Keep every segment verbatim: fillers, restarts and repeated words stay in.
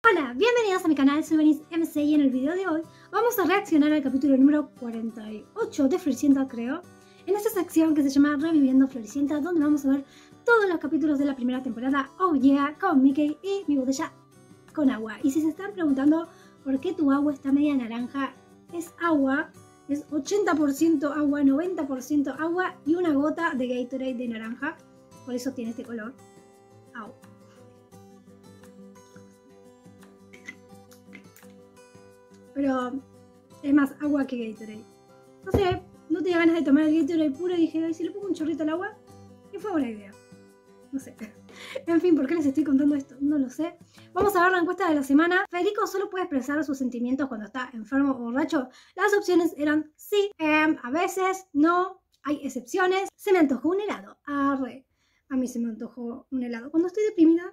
Hola, bienvenidos a mi canal, soy Venice M C y en el video de hoy vamos a reaccionar al capítulo número cuarenta y ocho de Floricienta, creo, en esta sección que se llama Reviviendo Floricienta, donde vamos a ver todos los capítulos de la primera temporada, oh yeah, con Mickey y mi botella con agua. Y si se están preguntando por qué tu agua está media naranja, es agua, es ochenta por ciento agua, noventa por ciento agua y una gota de Gatorade de naranja, por eso tiene este color. Au. Pero es más agua que Gatorade. No sé, no tenía ganas de tomar el Gatorade puro y dije, si le pongo un chorrito al agua, y fue buena idea. No sé. En fin, ¿por qué les estoy contando esto? No lo sé. Vamos a ver la encuesta de la semana. ¿Federico solo puede expresar sus sentimientos cuando está enfermo o borracho? Las opciones eran sí, eh, a veces, no, hay excepciones. Se me antojó un helado. Arre. A mí se me antojó un helado. Cuando estoy deprimida,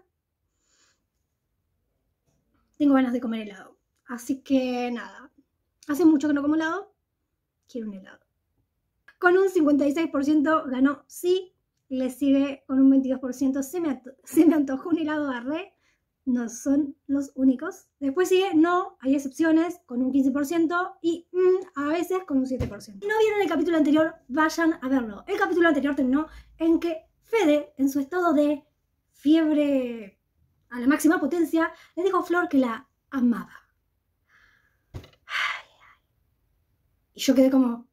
tengo ganas de comer helado. Así que nada, hace mucho que no como helado, quiero un helado. Con un cincuenta y seis por ciento ganó sí, le sigue con un veintidós por ciento se me, se me antojó un helado de arre, no son los únicos. Después sigue no, hay excepciones con un quince por ciento y mm, a veces con un siete por ciento. Si no vieron el capítulo anterior, vayan a verlo. El capítulo anterior terminó en que Fede, en su estado de fiebre a la máxima potencia, le dijo a Flor que la amaba. Y yo quedé como...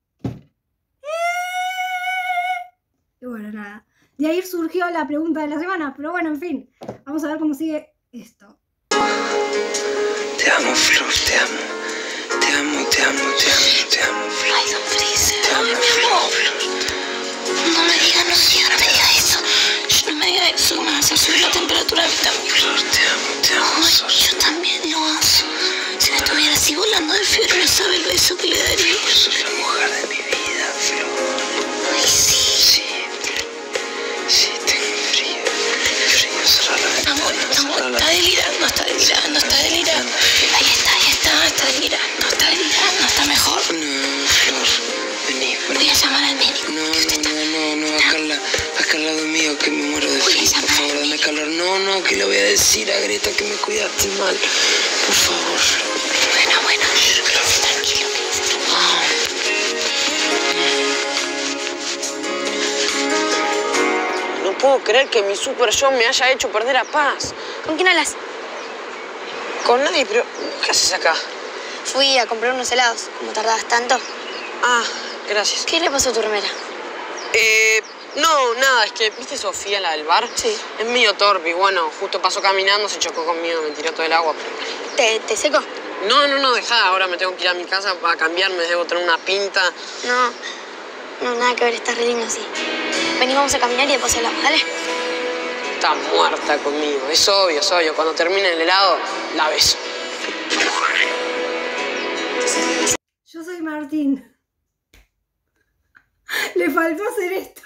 Y bueno, nada. De ahí surgió la pregunta de la semana. Pero bueno, en fin. Vamos a ver cómo sigue esto. Te amo, Flor, te amo. Te amo, te amo, te amo, te amo, Flor. Ay, don Freezer. Te amo, Flor, Flor. No me diga, no siga, no me diga eso. Yo no me diga eso, que me va a hacer subir la temperatura a mí también. Flor, te amo, te amo, Ay, Sol. yo también lo amo. Si no estuviera así volando de fiebre, no sabe el beso que le daría. Flor, sos la mujer de mi vida, Flor. Ay, sí. Sí, sí, tengo frío. Frío, cerrar la ventana. Amor, amor, está delirando, está delirando, está delirando. Ahí está, ahí está, está delirando, está delirando, está mejor. No, Flor, vení, Voy vení. a llamar al médico. No, que usted no, está... no, no, no, acá al, la- acá al lado mío que me muero de Voy a frío. Por llamar favor, al dame médico. calor. No, no, que le voy a decir a Greta que me cuidaste mal. Por favor, Flor. Bueno, bueno, quédese tranquilo, quédese tranquilo. No puedo creer que mi super yo me haya hecho perder a Paz. ¿Con quién hablas? Con nadie, pero ¿qué haces acá? Fui a comprar unos helados. ¿Cómo tardabas tanto? Ah, gracias. ¿Qué le pasó a tu remera? Eh, no, nada, es que, ¿viste Sofía, la del bar? Sí. Es medio torpe y bueno, justo pasó caminando, se chocó conmigo, me tiró todo el agua. ¿Te, te seco? No, no, no, dejá, ahora me tengo que ir a mi casa para cambiarme, debo tener una pinta. No, no, nada que ver, estás re lindo así. Vení, vamos a caminar y después hablamos, ¿dale? Está muerta conmigo, es obvio, es obvio. Cuando termine el helado, la beso. Yo soy Martín. Le faltó hacer esto.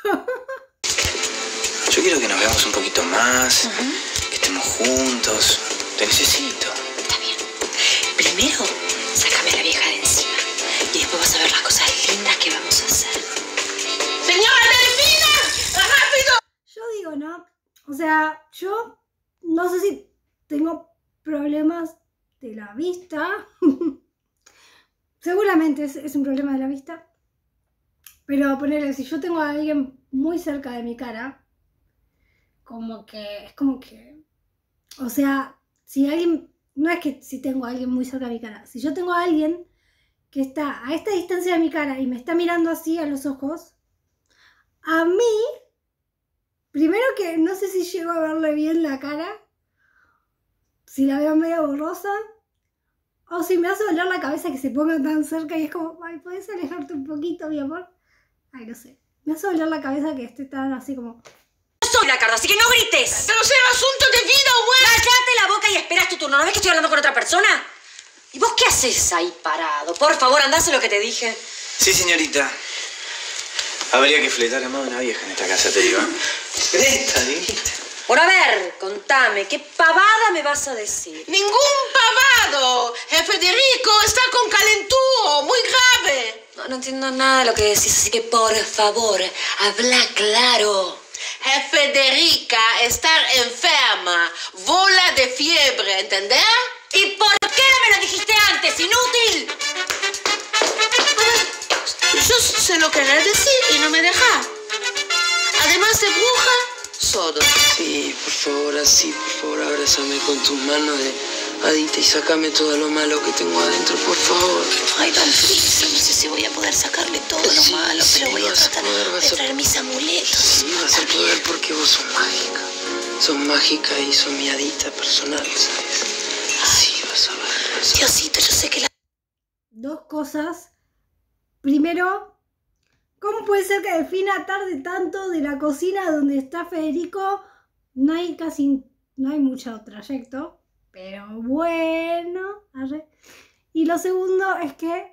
Yo quiero que nos veamos un poquito más, que estemos juntos. Te necesito. Está bien. Primero, sácame a la vieja de encima. Y después vas a ver las cosas lindas que vamos a hacer. ¡Señora Delfina! ¡Rápido! Yo digo, ¿no? O sea, yo no sé si tengo problemas de la vista. Seguramente es, es un problema de la vista. Pero ponerle, si yo tengo a alguien muy cerca de mi cara, como que, es como que, o sea, si alguien, no es que si tengo a alguien muy cerca de mi cara, si yo tengo a alguien que está a esta distancia de mi cara y me está mirando así a los ojos, a mí, primero que no sé si llego a verle bien la cara, si la veo medio borrosa, o si me hace doler la cabeza que se ponga tan cerca y es como, ay, ¿puedes alejarte un poquito, mi amor? Ay, no sé. Me hace doler la cabeza que esté tan así como... No soy la Cardo, así que no grites. ¡Pero será asunto de vida o muerte! Cállate la boca y esperas tu turno. ¿No ves que estoy hablando con otra persona? ¿Y vos qué haces ahí parado? Por favor, andás a lo que te dije. Sí, señorita. Habría que fletar a más de una vieja en esta casa, te digo. Greta, dijiste. Bueno, a ver, contame, ¿qué pavada me vas a decir? ¡Ningún pavado! El Federico está con calentúo, muy grave. No, no entiendo nada de lo que decís, así que por favor, habla claro. Federica está enferma, vola de fiebre, ¿entendés? ¿Y por qué no me lo dijiste antes, inútil? Yo sé lo que querés decir y no me deja. Además de bruja, sordo. Sí, por favor, así, por favor, abrázame con tus manos de adita y sácame todo lo malo que tengo adentro, por favor. Ay, don Fritz, no sé si voy a poder sacarle todo lo Sí, malo, sí, pero voy a vas a tratar poder, vas de a- traer mis amuletos. Sí, vas a poder porque vos sos mágica. Sos mágica y sos mi adita personal, ¿sabes? Sí, vas a ver. Vas a ver. Diosito, yo sé que la... Dos cosas. Primero, ¿cómo puede ser que Delfina tarde tanto de la cocina donde está Federico? No hay casi, no hay mucho trayecto, pero bueno. Arre. Y lo segundo es que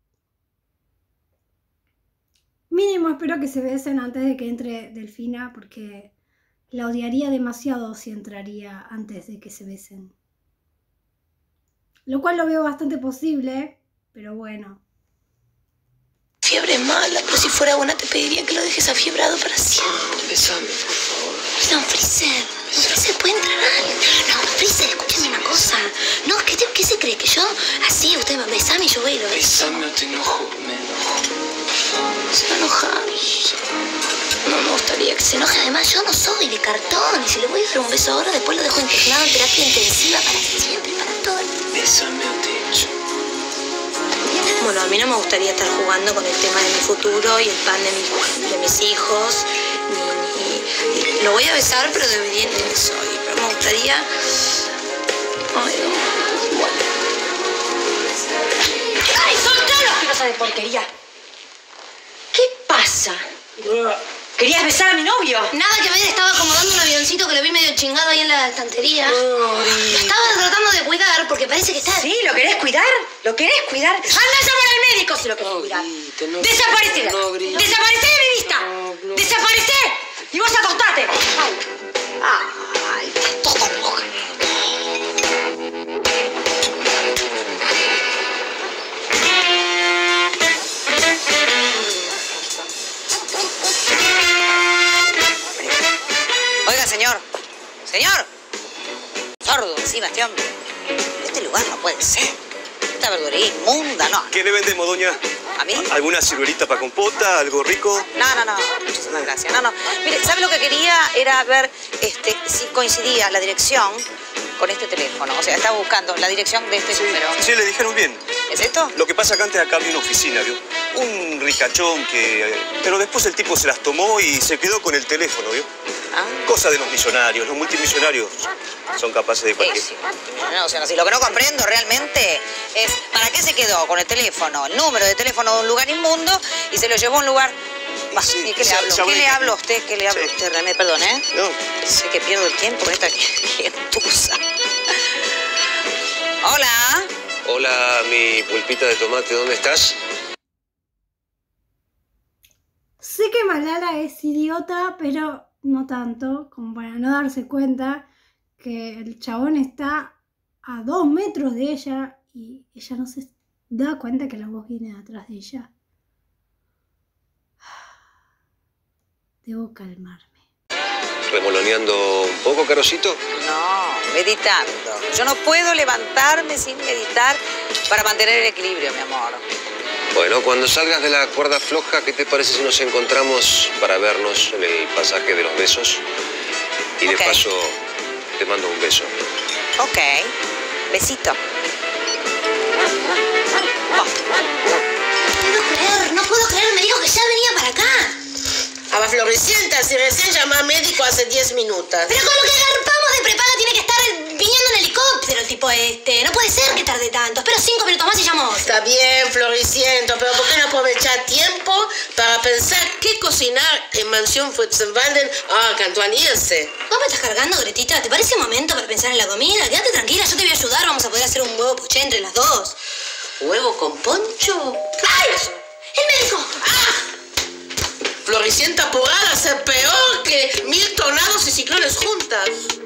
mínimo espero que se besen antes de que entre Delfina, porque la odiaría demasiado si entraría antes de que se besen. Lo cual lo veo bastante posible, pero bueno. Fiebre es mala, pero si fuera buena te pediría que lo dejes afiebrado para siempre. Besame, por favor. Don Freezer, Don Freezer, ¿puede entrar alguien? No, Freezer, escúchame una cosa. No, ¿qué, te- qué se cree? ¿Que yo? Así, usted me besame y yo voy y lo beso. Besame o te enojo, me enojo. Se va a enojar. No me gustaría que se enoje. Además, yo no soy de cartón. Y si le voy a dar un beso ahora, después lo dejo internado en terapia intensiva para siempre, para todo. Besame o te echo. Bueno, a mí no me gustaría estar jugando con el tema de mi futuro y el pan de, mi- de mis hijos. Ni, ni- lo voy a besar, pero de obediente no soy. Pero me gustaría... Ay, no. Bueno. ¡Ay, soltalo, asquerosa de porquería! ¿Qué pasa? ¿Querías besar a mi novio? Nada que ver, estaba acomodando un avioncito que lo vi medio chingado ahí en la estantería. Lo estaba tratando de cuidar porque parece que está... ¿Sí? ¿Lo querés cuidar? ¿Lo querés cuidar? ¡Anda a llamar al médico si lo querés No cuidar! grite, no ¡Desaparecé! grite, no grite. ¡Desaparecé de mi vista! No, no. ¡Desaparecé! ¡Y vos acostate! ¡Ay! ¡Ay! Todo rojo. Oiga, señor. Señor. Sordo, encima, este hombre. Este lugar no puede ser. Esta verdulería inmunda, no. ¿Qué le vendemos, doña? ¿A mí? ¿Alguna ciruelita para compota? ¿Algo rico? No, no, no. Muchísimas gracias. No, no. Mire, ¿sabe lo que quería? Era ver este, si coincidía la dirección con este teléfono. O sea, estaba buscando la dirección de este número. Sí, le dijeron bien. ¿Es esto? Lo que pasa que antes acá había una oficina, ¿vio? Un ricachón que... Pero después el tipo se las tomó y se quedó con el teléfono, ¿vio? Ah. Cosa de los millonarios. Los multimillonarios son capaces de cualquier... Eso. No, o sea, si lo que no comprendo realmente es ¿para qué se quedó con el teléfono, el número de teléfono de un lugar inmundo y se lo llevó a un lugar... Bah, Sí, ¿y qué le se- hablo? se ¿Qué le ubica. hablo a usted? ¿Qué le hablo a Sí. usted? René, perdón, ¿eh? No. Sé que pierdo el tiempo con esta gentuza. Hola. Hola, mi pulpita de tomate, ¿dónde estás? Sé que Malala es idiota, pero no tanto, como para no darse cuenta que el chabón está a dos metros de ella y ella no se da cuenta que la voz viene de atrás de ella. Debo calmarme. ¿Remoloneando un poco, Carosito? No, meditando. Yo no puedo levantarme sin meditar para mantener el equilibrio, mi amor. Bueno, cuando salgas de la cuerda floja, ¿qué te parece si nos encontramos para vernos en el pasaje de los besos? Y de Ok. paso, te mando un beso. Ok. Besito. No puedo creer, no puedo creer, me dijo que ya venía para acá. A la Floricienta, si recién llamó a médico hace diez minutos. Pero con lo que agarpamos de prepaga tiene que estar viniendo en helicóptero el tipo este. No puede ser que tarde tanto. Espero cinco minutos más y llamo. Está bien, Floriciento, pero ¿por qué no aprovechar tiempo para pensar qué cocinar en Mansión Fritzenwalden ahora que Antoine irse? ¿Vos me estás cargando, Gretita? ¿Te parece momento para pensar en la comida? Quédate tranquila, yo te voy a ayudar. Vamos a poder hacer un huevo poché entre las dos. ¿Huevo con poncho? ¡Ay! ¡El médico! ¡Ah! Floricienta apurada, ser peor que mil tornados y ciclones juntas.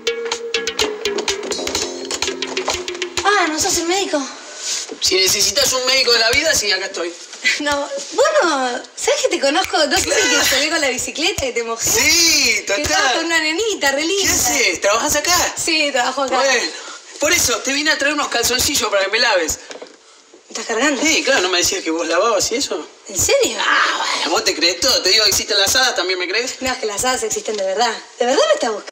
Ah, ¿no sos el médico? Si necesitas un médico de la vida, sí, acá estoy. No, bueno, ¿sabes que te conozco? ¿No sé que salí con la bicicleta y te mojé? Sí, Que estaba con total. una nenita, re ¿Qué linda. haces? ¿Trabajas acá? Sí, trabajo acá. Bueno, Por eso, te vine a traer unos calzoncillos para que me laves. ¿Me estás cargando? Sí, claro, ¿no me decías que vos lavabas y eso? ¿En serio? Ah, bueno, vos te crees todo. Te digo que existen las hadas, ¿también me crees? No, es que las hadas existen de verdad. ¿De verdad me estás buscando?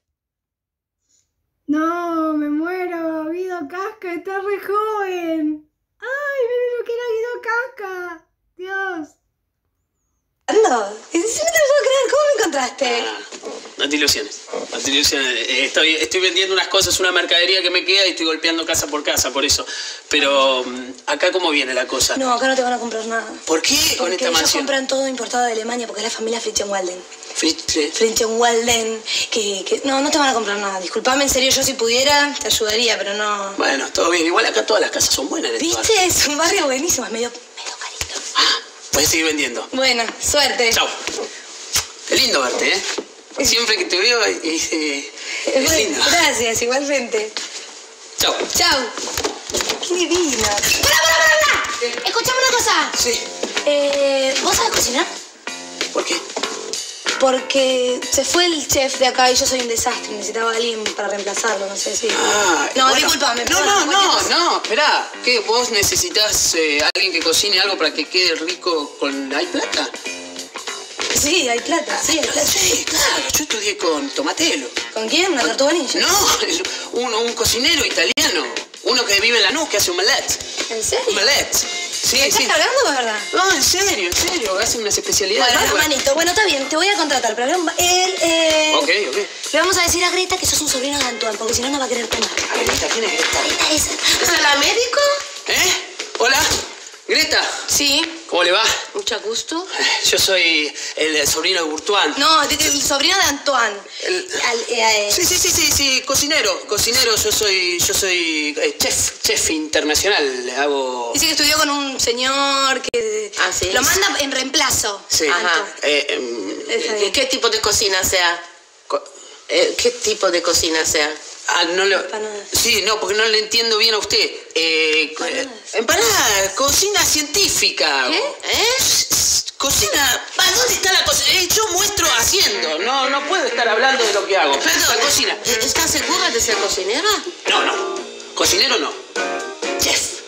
No, me muero. Guido Casca está re joven. Ay, miren lo que era Guido Casca. Dios. No, si no te lo puedo creer, ¿cómo me encontraste? Ah, no te ilusiones, no te ilusiones. Eh, Estoy, estoy vendiendo unas cosas, una mercadería que me queda y estoy golpeando casa por casa, por eso. Pero, ¿acá cómo viene la cosa? No, acá no te van a comprar nada. ¿Por qué con Porque esta ellos mansión? compran todo importado de Alemania porque es la familia Fritzenwalden. Fritz- Fritzenwalden, que, que... No, no te van a comprar nada. Disculpame, en serio, yo si pudiera te ayudaría, pero no... Bueno, todo bien. Igual acá todas las casas son buenas. En este ¿Viste? barrio. Es un barrio buenísimo, es medio, medio carito. Ah, puedes seguir vendiendo. Bueno, suerte. Chau. Qué lindo verte, ¿eh? Siempre que te veo, eh, eh, es Bueno, lindo. gracias, igualmente. Chau. Chau. Qué divina. ¡Para, para, para, para! Escuchame una cosa. Sí. Eh, ¿Vos sabés cocinar? ¿Por qué? Porque se fue el chef de acá y yo soy un desastre. Necesitaba a alguien para reemplazarlo, no sé si... Ah, no, bueno. discúlpame. No, perdona, no, cualquier no, cosa. no, esperá. ¿Qué? ¿Vos necesitas eh, alguien que cocine algo para que quede rico con... ¿Hay plata? Sí, hay plata, sí, hay plata. Sí, claro. Yo estudié con Tomatelo. ¿Con quién? ¿Una tortuga ninja? No, es un, un cocinero italiano. Uno que vive en Lanús, que hace omelette. ¿En serio? Omelette. Sí, ¿Me estás sí. cargando o es verdad? No, en serio, en serio. Hacen unas especialidades. Bueno, nuevas. hermanito, bueno, está bien, te voy a contratar, pero él, eh, Ok, ok. le vamos a decir a Greta que sos un sobrino de Antoine, porque si no, no va a querer comer. Greta, ¿quién es Greta? Greta esa. ¿Es la médico? ¿Eh? Hola. Greta. Sí. ¿Cómo le va? Mucho gusto. Yo soy el sobrino de Bourtoine. No, el, el sobrino de Antoine. El- Al, eh, eh, Sí, sí, sí, sí, sí, cocinero, cocinero, yo soy, yo soy eh, chef, chef internacional, hago... Dice que estudió con un señor que Ah, ¿sí? lo manda en reemplazo. Sí, Ajá. eh, em, Está ¿Y bien. qué tipo de cocina sea? co- Eh, ¿Qué tipo de cocina sea? ah, no lo... Empanadas. Sí, no, porque no le entiendo bien a usted. Eh, co- Empanadas. empanadas, cocina científica. ¿Qué? ¿Eh? Cocina... Ah, ¿dónde está la cocina? Eh, yo muestro haciendo, no, no puedo estar hablando de lo que hago. La cocina. ¿Estás segura de ser cocinera? No, no, cocinero no, chef.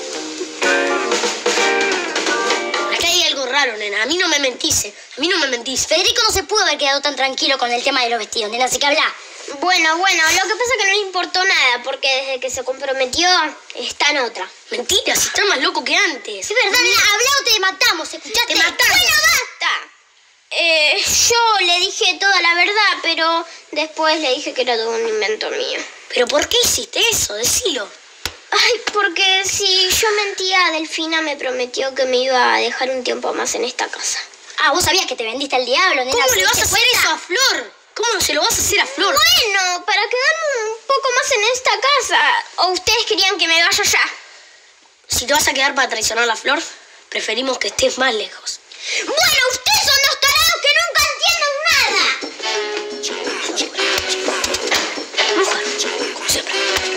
Acá hay algo raro, nena. A mí no me mentís. eh. A mí no me mentís. Federico no se pudo haber quedado tan tranquilo con el tema de los vestidos, nena. Así que habla. Bueno, bueno, lo que pasa es que no le importó nada, porque desde que se comprometió está en otra. Mentira, si está más loco que antes. Es verdad, nena, habla o te matamos, ¿escuchaste? Te matamos. ¡Bueno, basta! Eh, yo le dije toda la verdad, pero después le dije que era todo un invento mío. ¿Pero por qué hiciste eso? Decilo. Ay, porque si yo mentía, Delfina me prometió que me iba a dejar un tiempo más en esta casa. Ah, vos sabías que te vendiste al diablo, nena. ¿Cómo ¿Te le vas a diste hacer cuenta? eso a Flor? ¿Cómo se lo vas a hacer a Flor? Bueno, para quedarme un poco más en esta casa. ¿O ustedes querían que me vaya ya? Si te vas a quedar para traicionar a la Flor, preferimos que estés más lejos. Bueno, ustedes son los tarados que nunca entienden nada. Mujer, como siempre.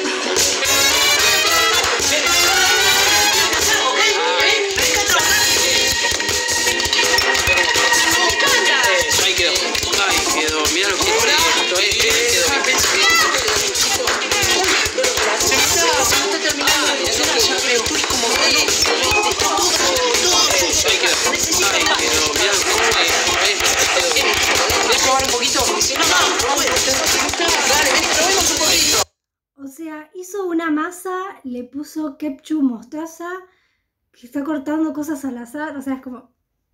Eso, ahí quedó. Ahí quedó. Mirá lo que es esto, eh. Ahí quedó. Se me está, se me está terminando. Estoy como que... Eso, ahí quedó. Ahí quedó. Mirá lo que es esto, eh. ¿Querés probar un poquito? Porque si no, no, no puedo. Dale, ven, probemos un poquito. O sea, hizo una masa, le puso ketchup, mostaza, que está cortando cosas al azar. O sea, es como...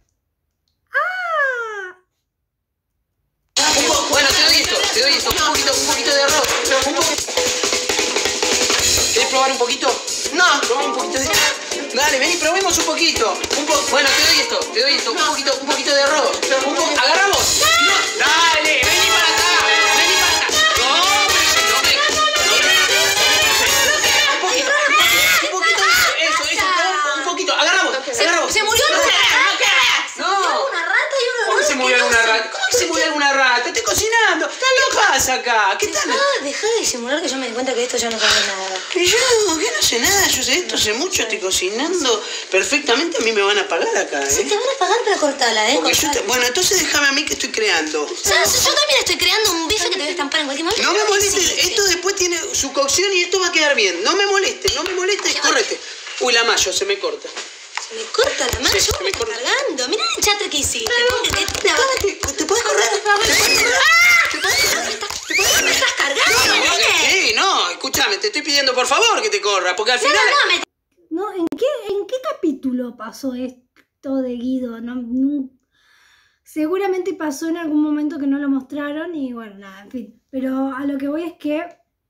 ¡Ah! Un po- Bueno, te doy esto, te doy esto. Un poquito, un poquito de arroz. Un poquito. ¿Querés probar un poquito? No, probamos un poquito de... Dale, ven y probemos un poquito. Un po... Bueno, te doy esto, te doy esto. Un poquito, un poquito de arroz. Un po... ¿Agarramos? No. Dale, vení para acá. Vení para acá. No, no me... No me... Un poquito, un poquito de eso, eso, eso. Un poquito. Agarramos, agarramos. Se murió no, una No. una rata y una ¿Cómo que se murió alguna rata? ¿Cómo que se murió alguna rata? Estoy cocinando. ¿Qué pasa acá? ¿Qué tal? Ah, dejá de disimular que yo me di cuenta que esto ya no sabe nada. Y yo, ¿qué no sé nada? Yo sé hace esto, hace mucho estoy cocinando perfectamente, a mí me van a pagar acá, ¿eh? Sí, te van a pagar, pero cortala, ¿eh? Porque yo te- bueno, entonces déjame a mí que estoy creando. ¿Sabes? Yo también estoy creando un bife que te voy a estampar en cualquier momento. No me molestes, Sí, sí. esto después tiene su cocción y esto va a quedar bien. No me molestes, no me molestes, córrete. Uy, la mayo se me corta. Se me corta la mano, Sí, yo se me me estoy corta. cargando. Mirá el chatre que hiciste. Porque te, te, ¿Te, te puedes correr? ¿Te puedes correr? ¿Te puedes correr? ¿Te puedes correr? me estás cargando, nene. Sí, no, escúchame, te estoy pidiendo por favor que te corra, porque al final... No, me No, ¿en qué, ¿en qué capítulo pasó esto de Guido? No, no- seguramente pasó en algún momento que no lo mostraron y bueno, nada, en fin. Pero a lo que voy es que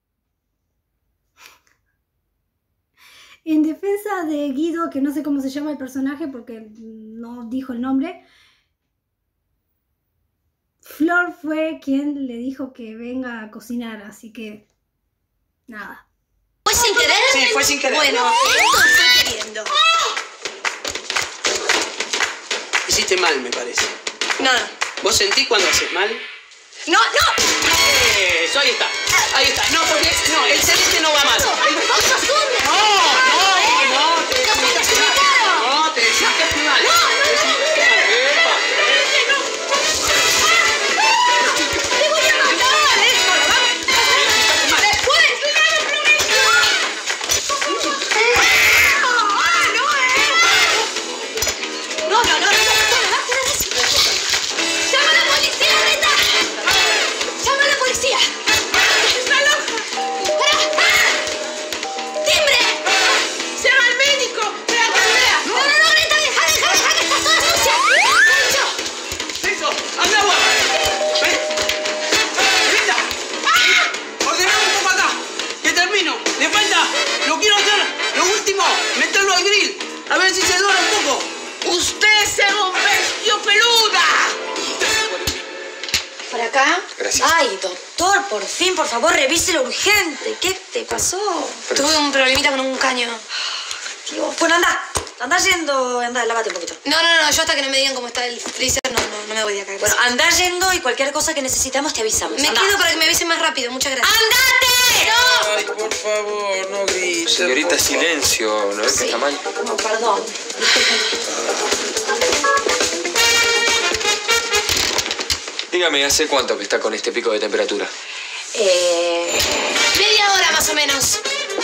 en defensa de Guido, que no sé cómo se llama el personaje porque no dijo el nombre, Flor fue quien le dijo que venga a cocinar, así que nada. ¿Fue sin querer? Sí, fue sin querer. Bueno, esto fue queriendo. Hiciste mal, me parece. No, no. ¿Vos sentís cuando haces mal? No, no. Eso, ahí está. Ahí está. No, porque no, el celeste no va mal. ¡Vos sos un... No, no, no, te desinfectaste mal. No, te desinfectaste mal. No, no, Te desinfectaste mal. Epa. ¡Te voy a matar! ¡Después! No, no, no, no, no, ¡llama a la policía, Rita! ¡Llama a la policía! ¡Está loca! ¡Timbre! ¡Llama al médico! ¡Para que vea! No, no, no, Rita, deja, deja, deja, que estás toda sucia. ¡Pancho! Eso, anda agua. Ven. Rita. Ordená un poco acá. Que termino. Le falta. Lo quiero hacer. Lo último. Meterlo al grill. A ver si se dora un poco. ¡Usted se convirtió peluda! ¿Por acá? Gracias. Ay, doctor, por fin, por favor, revíselo urgente. ¿Qué te pasó? Tuve un problemita con un caño. Dios. Bueno, anda. Anda yendo, anda, lávate un poquito. No, no, no, yo hasta que no me digan cómo está el freezer no, no, no me voy de acá. Bueno, anda yendo y cualquier cosa que necesitamos te avisamos. Me Anda. quedo para que me avisen más rápido, muchas gracias. ¡Andate! ¡No! Ay, por favor, no grites. Señorita, silencio. ¿No ves que está mal? No, perdón. Dígame, ¿hace cuánto que está con este pico de temperatura? Eh... Media hora más o menos.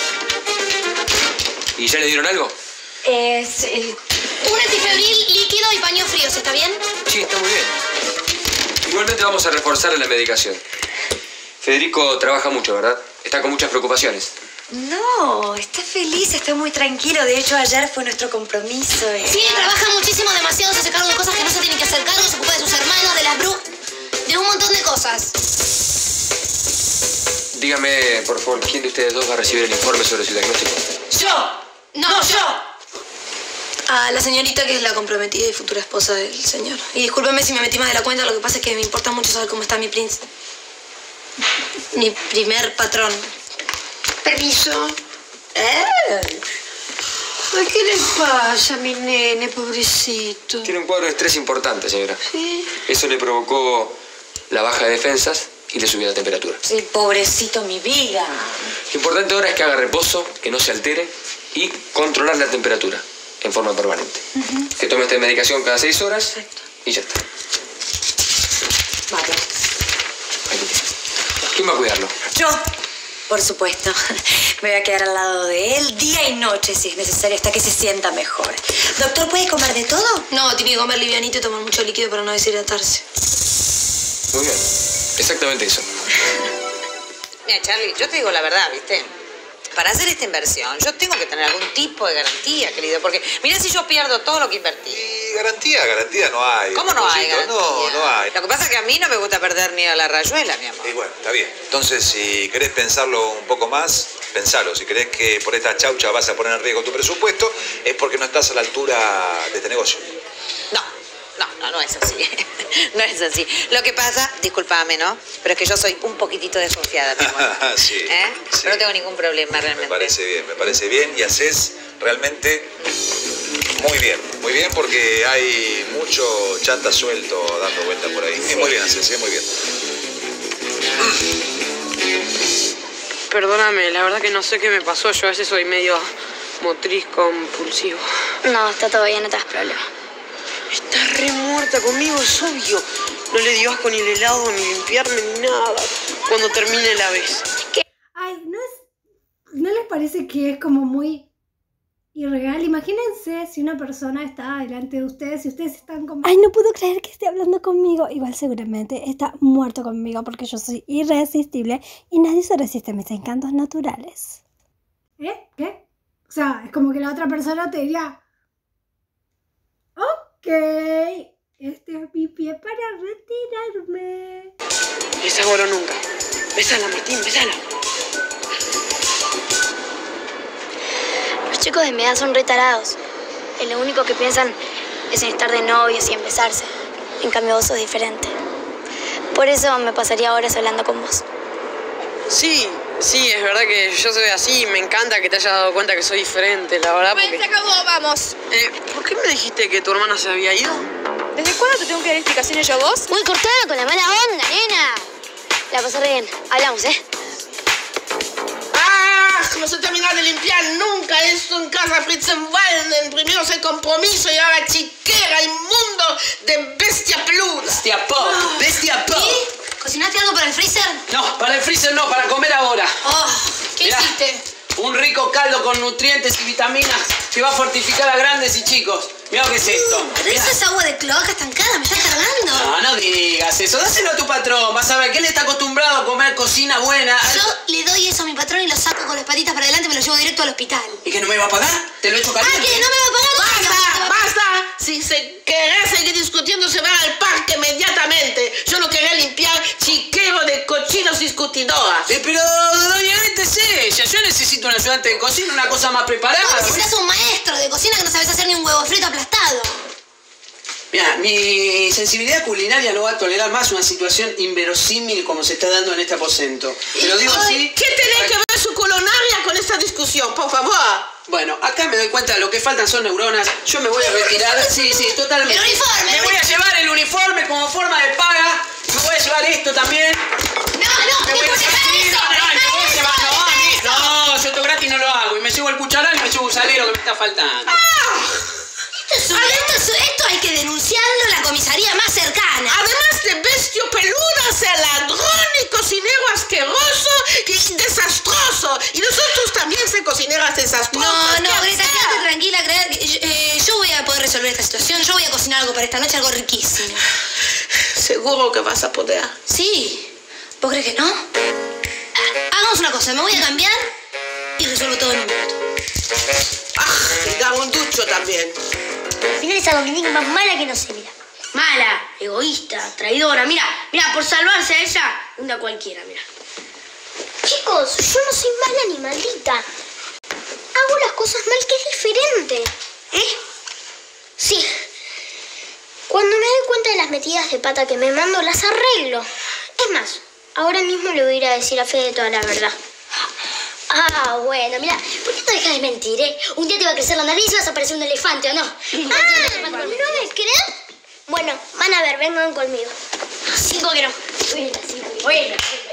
¿Y ya le dieron algo? Es el... Un antifebril líquido y paños fríos, ¿está bien? Sí, está muy bien. Igualmente vamos a reforzarle la medicación. Federico trabaja mucho, ¿verdad? Está con muchas preocupaciones. No, está feliz, está muy tranquilo. De hecho, ayer fue nuestro compromiso. y- Sí, trabaja muchísimo, demasiado, se hace cargo de cosas que no se tienen que hacer cargo, se ocupa de sus hermanos, de las bru... de un montón de cosas. Dígame, por favor, ¿quién de ustedes dos va a recibir el informe sobre su diagnóstico? ¡Yo! ¡No, yo! A la señorita que es la comprometida y futura esposa del señor. Y discúlpeme si me metí más de la cuenta, lo que pasa es que me importa mucho saber cómo está mi príncipe. Mi primer patrón. Permiso. ¿Eh? Ay, ¿qué le pasa a mi nene, pobrecito? Tiene un cuadro de estrés importante, señora. Sí. Eso le provocó la baja de defensas y le subió la temperatura. Sí, pobrecito, mi vida. Lo importante ahora es que haga reposo, que no se altere y controlar la temperatura en forma permanente. Que tome esta medicación cada seis horas y ya está. Vale. Ahí tiene. ¿Quién va a cuidarlo? Yo, por supuesto. Me voy a quedar al lado de él día y noche si es necesario hasta que se sienta mejor. Doctor, ¿puede comer de todo? No, tiene que comer livianito y tomar mucho líquido para no deshidratarse. Muy bien. Exactamente eso. Mira, Charlie, yo te digo la verdad, ¿viste? Para hacer esta inversión, yo tengo que tener algún tipo de garantía, querido, porque mira si yo pierdo todo lo que invertí. Y garantía, garantía no hay. ¿Cómo no hay Rosito. garantía? No, no hay. Lo que pasa es que a mí no me gusta perder ni a la rayuela, mi amor. Y bueno, está bien. Entonces, si querés pensarlo un poco más, pensalo. Si crees que por esta chaucha vas a poner en riesgo tu presupuesto, es porque no estás a la altura de este negocio. No, no, no, no es así. No es así. Lo que pasa, discúlpame, ¿no? Pero es que yo soy un poquitito desconfiada, mi amor. sí, ¿Eh? sí. Pero no tengo ningún problema Me realmente. parece bien, me parece bien y haces realmente muy bien. Muy bien porque hay mucho chanta suelto dando vuelta por ahí. Sí. Muy bien haces, ¿eh? Muy bien. Perdóname, la verdad que no sé qué me pasó. Yo a veces soy medio motriz compulsivo. No, está todo bien, no te das problema. Está re muerta conmigo, es obvio. No le dio asco ni el helado, ni limpiarme, ni nada. Cuando termine la vez. ¿Qué? Ay, ¿no es, ¿no les parece que es como muy irreal? Imagínense si una persona está delante de ustedes y ustedes están como... Ay, no puedo creer que esté hablando conmigo. Igual seguramente está muerto conmigo porque yo soy irresistible y nadie se resiste a mis encantos naturales. ¿Eh? ¿Qué? O sea, es como que la otra persona te diría... Ok, este es mi pie para retirarme. Esa ahora nunca. Besala, Martín, besala. Los chicos de mi edad son retarados. Y lo único que piensan es en estar de novios y en besarse. En cambio vos sos diferente. Por eso me pasaría horas hablando con vos. Sí, sí, es verdad que yo soy así. Me encanta que te hayas dado cuenta que soy diferente, la verdad. Bueno, porque... se acabó, vamos. Eh, ¿por qué me dijiste que tu hermana se había ido? ¿Desde cuándo te tengo que dar explicaciones yo a vos? Muy cortada con la mala onda, nena. La pasé re bien. Hablamos, ¿eh? ¡Ah! No se termina de limpiar nunca esto en casa Fritzenwalden. Primero ese compromiso y ahora chiquera, inmundo de bestia peluda. Bestia pop, oh. Bestia pop. ¿Y? ¿Cocinaste algo para el freezer? No, para el freezer no, para comer ahora. Oh, ¿qué Mirá, hiciste? Un rico caldo con nutrientes y vitaminas que va a fortificar a grandes y chicos. Mirá lo que es esto. Uh, pero Mirá. Eso es agua de cloaca estancada, me estás cargando. No, no digas eso. Dáselo a tu patrón. Vas a ver que él está acostumbrado a comer cocina buena. Yo le doy eso a mi patrón y lo saco con las patitas para adelante y me lo llevo directo al hospital. ¿Y que no me va a pagar? Te lo he hecho caliente. ¡Ah, que no me va a pagar! ¡Basta! ¡Basta! Si se querés seguir discutiendo, se va al parque inmediatamente. Yo no quería limpiar chiquero de cochinos discutidoras. Eh, pero, doña Greta, es ella. Yo necesito un ayudante de cocina, una cosa más preparada. No necesitas un maestro de cocina que no sabes hacer ni un huevo frito aplastado. Mira, mi sensibilidad culinaria no va a tolerar más una situación inverosímil como se está dando en este aposento. Te lo digo así. ¿Qué tiene que ver su colonaria con esta discusión, por favor? Bueno, acá me doy cuenta de lo que faltan son neuronas. Yo me voy a retirar. Sí, sí, totalmente. El uniforme. Me voy a llevar el uniforme como forma de paga. Me voy a llevar esto también. No, no, me voy a llevar eso. No, no, me voy a llevar. No, a mí. No, yo esto gratis no lo hago. Y me llevo el cucharán y me llevo un salero que me está faltando. Ah. Esto, esto, esto hay que denunciarlo en la comisaría más cercana. Además de bestio peludo, sea ladrón y cocinero asqueroso y desastroso. Y nosotros también ser cocineras desastrosas. No, no, Greta, quédate tranquila. Eh, yo voy a poder resolver esta situación. Yo voy a cocinar algo para esta noche, algo riquísimo. ¿Seguro que vas a poder? Sí. ¿Vos crees que no? Hagamos una cosa, me voy a cambiar y resuelvo todo en un minuto. Ah, y da un ducho también. Al final esa Dominique más mala que no sé, mira. Mala, egoísta, traidora. Mira, mira, por salvarse a ella, una cualquiera, mira. Chicos, yo no soy mala ni maldita. Hago las cosas mal, que es diferente. ¿Eh? Sí. Cuando me doy cuenta de las metidas de pata que me mando, las arreglo. Es más, ahora mismo le voy a ir a decir a Fede toda la verdad. Ah, bueno, mira, ¿por qué no dejas de mentir, eh? Un día te va a crecer la nariz y vas a parecer un elefante, ¿o no? Ah, ¿no me crees? Bueno, van a ver, vengan conmigo. Cinco que no. Bueno, cinco, bueno.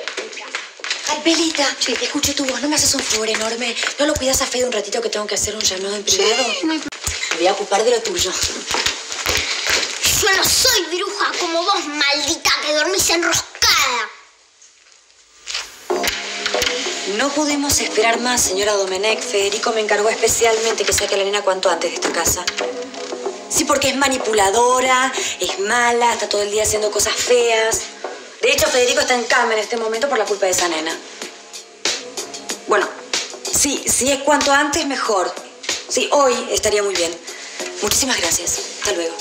Ay, Belita, che, te escucho tu voz, ¿no me haces un favor enorme? ¿No lo cuidas a Fede un ratito que tengo que hacer un llamado en privado? Sí, no hay... Me voy a ocupar de lo tuyo. Yo no soy bruja como vos, maldita, que dormís enroscada. No pudimos esperar más, señora Domenech. Federico me encargó especialmente que saque a la nena cuanto antes de esta casa. Sí, porque es manipuladora, es mala, está todo el día haciendo cosas feas. De hecho, Federico está en cama en este momento por la culpa de esa nena. Bueno, sí, si es cuanto antes, mejor. Sí, hoy estaría muy bien. Muchísimas gracias. Hasta luego.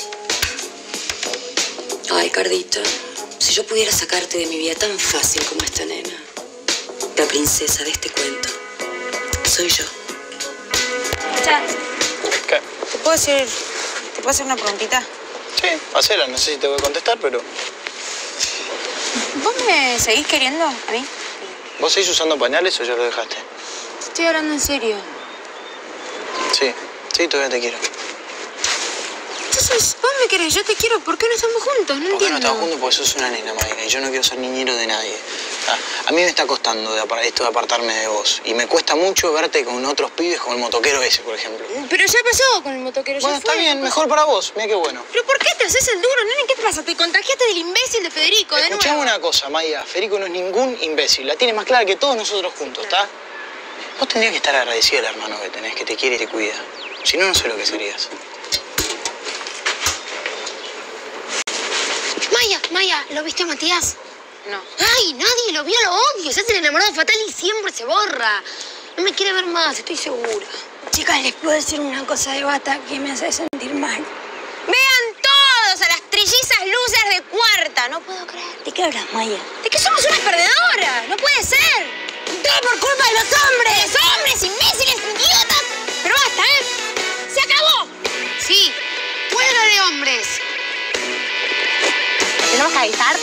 Ay, Cardito, si yo pudiera sacarte de mi vida tan fácil como esta nena. La princesa de este cuento soy yo. Chat. ¿Qué? ¿Te puedo decir, te puedo hacer una preguntita? Sí, hacela, no sé si te voy a contestar, pero... ¿Vos me seguís queriendo a mí? ¿Vos seguís usando pañales o ya lo dejaste? Te estoy hablando en serio. Sí, sí, todavía te quiero. Entonces, vos me querés, yo te quiero, ¿por qué no estamos juntos? No ¿Por qué no entiendo. estamos juntos? Porque sos una nena, Marina, y yo no quiero ser niñero de nadie. Ah, a mí me está costando de apar- esto de apartarme de vos. Y me cuesta mucho verte con otros pibes como el motoquero ese, por ejemplo. Pero ya pasó con el motoquero, Bueno, ya fue. está bien, mejor para vos. Mira qué bueno. ¿Pero por qué te haces el duro, nene? ¿Qué te pasa? Te contagiaste del imbécil de Federico, de Escuchame nuevo. una cosa, Maya. Federico no es ningún imbécil. La tiene más clara que todos nosotros juntos, ¿está? Vos tendrías que estar agradecido al hermano que tenés, que te quiere y te cuida. Si no, no sé lo que serías. Maya, Maya, ¿lo viste a Matías? No. Ay, nadie lo vio, lo odio. Se hace el enamorado fatal y siempre se borra. No me quiere ver más, estoy segura. Chicas, les puedo decir una cosa de Bata que me hace sentir mal. ¡Vean todos a las trillizas luces de cuarta! No puedo creer. ¿De qué hablas, Maya? ¿De qué somos unas perdedoras? ¡No puede ser! ¡Todo por culpa de los hombres! ¡Los hombres, imbéciles, idiotas! Pero basta, ¿eh? ¡Se acabó! Sí, huelga de hombres. ¿Tenemos que avisar?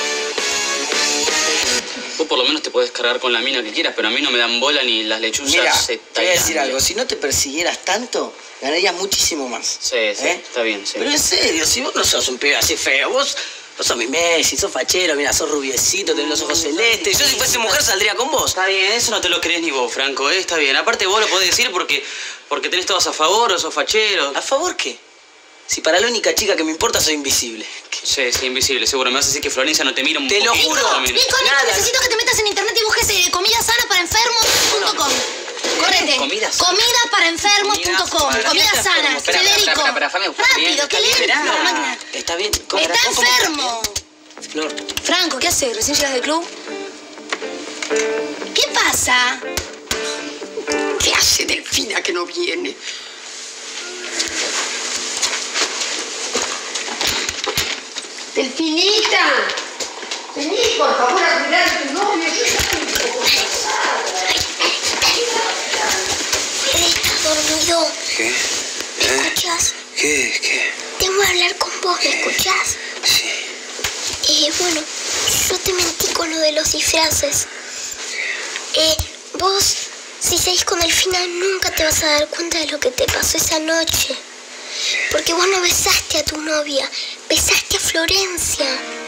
Vos por lo menos te podés cargar con la mina que quieras, pero a mí no me dan bola ni las lechuzas. Mira, de te voy a decir Tailandia. algo. Si no te persiguieras tanto, ganarías muchísimo más. Sí, sí, ¿Eh? está bien, sí. Pero en serio, si vos no sos un pibe así feo, vos, vos sos mi Messi, sos fachero, mira, sos rubiecito, tenés los ojos celestes. Yo si fuese mujer saldría con vos. Está bien, eso no te lo crees ni vos, Franco, ¿eh? Está bien. Aparte vos lo podés decir porque, porque tenés todos a favor o sos fachero. ¿A favor qué? Si para la única chica que me importa soy invisible. Sí, sí, invisible, seguro. Me vas a decir que Florencia no te mira un Te lo poquito juro. también. Nico, Nico, Nada. necesito que te metas en internet y busques eh, comida sana para enfermos punto com. Correte. Comida sana. Comida para enfermos punto com. Comida Comida sana. sana. Espera, espera, Federico. espera, espera, espera, espera, Rápido, que bien, lento. está bien. La máquina. Está bien. ¿Cómo- Está cómo- cómo- enfermo. Flor. Franco, ¿qué haces? ¿Recién llegas del club? ¿Qué pasa? ¿Qué hace Delfina que no viene? Delfinita, vení por favor a cuidar a tu novio. Yo estoy un poco cansada. Fede está dormido. ¿Qué? ¿Eh? ¿Escuchás? ¿Qué? ¿Qué? Tengo que hablar con vos, ¿me escuchás? Sí. Eh, bueno, yo te mentí con lo de los disfraces. Eh, vos, si seguís con Delfina, nunca te vas a dar cuenta de lo que te pasó esa noche. Porque vos no besaste a tu novia, besaste a Florencia.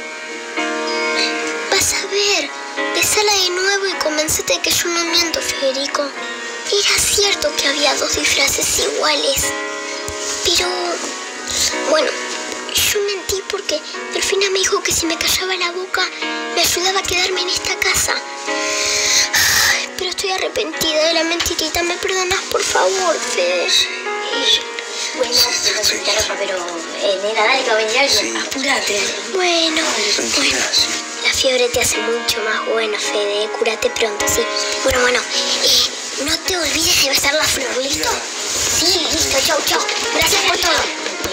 Vas a ver, besala de nuevo y convencete de que yo no miento, Federico. Era cierto que había dos disfraces iguales. Pero, bueno, yo mentí porque Delfina me dijo que si me callaba la boca, me ayudaba a quedarme en esta casa. Ay, pero estoy arrepentida de la mentirita. ¿Me perdonas, por favor, Fede? Bueno, pero eh, nena, dale que va a venir alguien. Apúrate. Bueno, bueno. La fiebre te hace mucho más bueno, Fede. Cúrate pronto, sí. Bueno, bueno. Eh, no te olvides de besar la flor, ¿listo? Sí, listo. Chau, chau. Gracias por todo.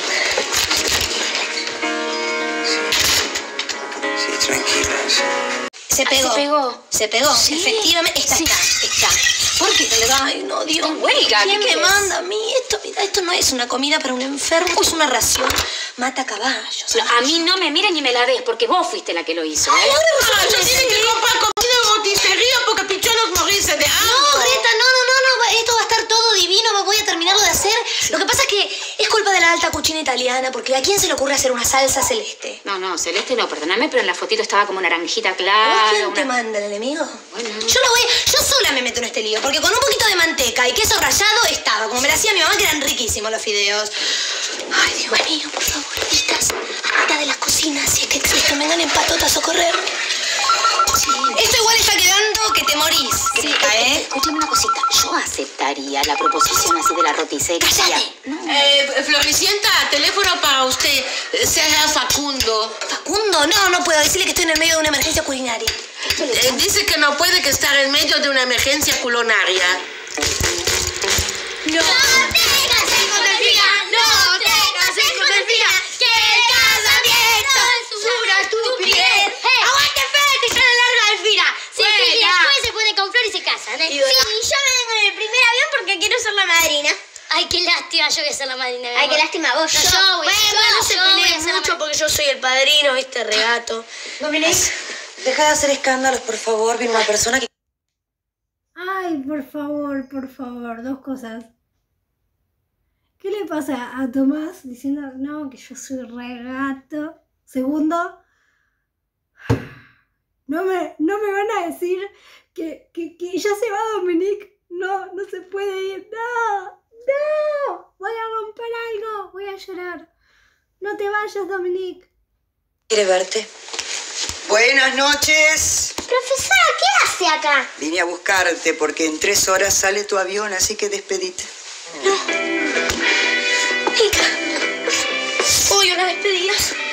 Sí, tranquila. Se pegó. Se pegó. Se pegó. ¿Sí? Efectivamente. Está, Sí. está, está. ¿Por qué te le da? Ay, no, Dios. En huelga, ¿Quién ¿qué me querés? manda a mí? Esto, mira, esto no es una comida para un enfermo, es una ración. Mata caballos. Pero a mí no me mires ni me la des, porque vos fuiste la que lo hizo. Ay, ¿eh? ahora vos Ah, sos yo tiene que comprar comida de roticería porque pichó los morirse de hambre. No, Greta, no, no, no, no, va- esto va a estar todo divino, me voy a terminarlo de hacer. Lo que pasa es que es culpa de la alta cucina italiana, porque ¿a quién se le ocurre hacer una salsa celeste? No, no, celeste no, perdóname, pero en la fotito estaba como naranjita ¿A vos clara. quién te una- manda, el enemigo? Bueno, Yo lo voy, yo sola me meto en este lío, porque con un poquito de manteca y queso rallado estaba, como me lo hacía mi mamá, que eran riquísimos los fideos. Ay, Dios mío, por favor, listas, a mitad de las cocinas, si es que existen, vengan en patota a socorrer. Esto igual está quedando que te morís, Sí, Greta, eh, ¿eh? escúchame una cosita. Yo aceptaría la proposición así de la roticería. ¡Cállate! Eh, Floricienta, teléfono para usted. Sea Facundo. ¿Facundo? No, no puedo decirle que estoy en el medio de una emergencia culinaria. Eh, dice que no puede que estar en medio de una emergencia culinaria. No. te cases con Delfina, no te cases con Delfina, que el casamiento es tu piel. ¡Aguante, Fede, que ya la larga Delfina! Sí, sí, y después se pone con Flor y se casan, ¿eh? Sí, yo me vengo en el primer avión porque quiero ser la madrina. Ay, qué lástima, yo voy a ser la madrina. Ay, qué lástima vos, No, yo. yo, voy, bueno, yo, no se yo voy a peleen ser la mucho porque yo soy el padrino, ¿viste? Regato. Dominique, deja de hacer escándalos, por favor. Viene una persona que... Ay, por favor, por favor, dos cosas. ¿Qué le pasa a Tomás diciendo, no, que yo soy regato? Segundo, No me, no me van a decir que, que, que ya se va Dominique. No, no se puede ir. No, no. Voy a romper algo. Voy a llorar. No te vayas, Dominique. ¿Quiere verte? Buenas noches. Profesora, ¿qué hace acá? Vine a buscarte porque en tres horas sale tu avión, así que despedite. No. Mica. Hoy una despedida.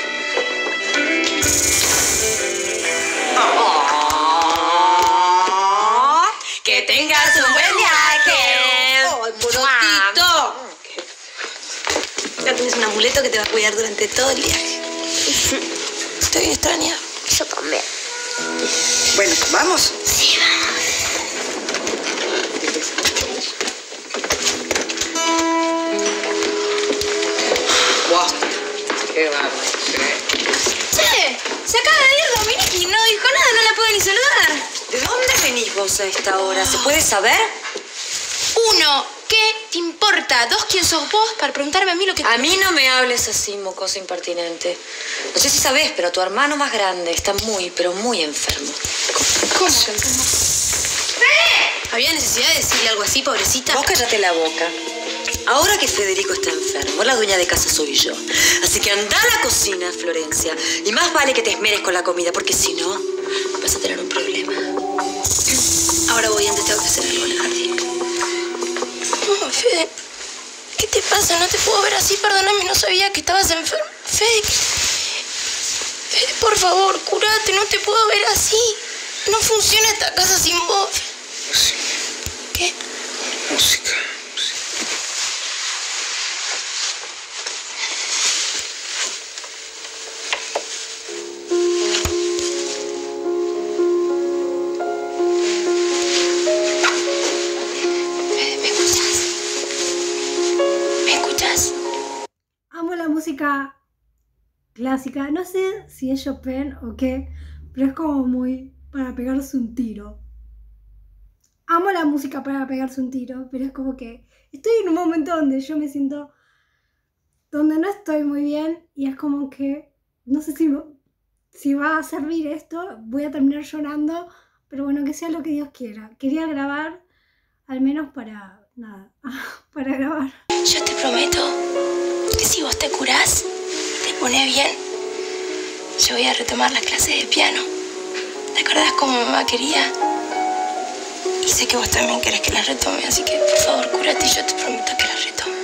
Oh, que tengas un buen viaje. ¡Ay, porotito! Ya tienes un amuleto que te va a cuidar durante todo el viaje. Estoy extrañada. Yo también. Bueno, ¿vamos? Sí, vamos. Wow. Qué bárbaro. Che, se acaba de ir Dominique y no dijo nada, no la puedo ni saludar. ¿De dónde venís vos a esta hora? ¿Se puede saber? Uno, ¿qué te importa? Dos, ¿quién sos vos para preguntarme a mí lo que... A mí no me hables así, mocosa impertinente. No sé si sabés, pero tu hermano más grande está muy, pero muy enfermo. ¿Cómo que enfermo? ¡Eh! ¿Había necesidad de decirle algo así, pobrecita? Vos cállate la boca. Ahora que Federico está enfermo, la dueña de casa soy yo. Así que anda a la cocina, Florencia. Y más vale que te esmeres con la comida, porque si no, vas a tener un problema. Ahora voy, antes tengo que hacer algo en el jardín. No, Fede, ¿qué te pasa? No te puedo ver así, perdóname, no sabía que estabas enfermo. Fede, Fede, por favor, curate, no te puedo ver así. No funciona esta casa sin vos. Música. ¿Qué? Música. Música clásica, no sé si es Chopin o qué, pero es como muy para pegarse un tiro. Amo la música para pegarse un tiro, pero es como que estoy en un momento donde yo me siento, donde no estoy muy bien y es como que no sé si, si va a servir esto, voy a terminar llorando, pero bueno, que sea lo que Dios quiera. Quería grabar, al menos para, nada, para grabar. Yo te prometo que si vos te curás, te pones bien, yo voy a retomar las clases de piano. ¿Te acordás cómo mamá quería? Y sé que vos también querés que las retome, así que por favor, cúrate y yo te prometo que las retome.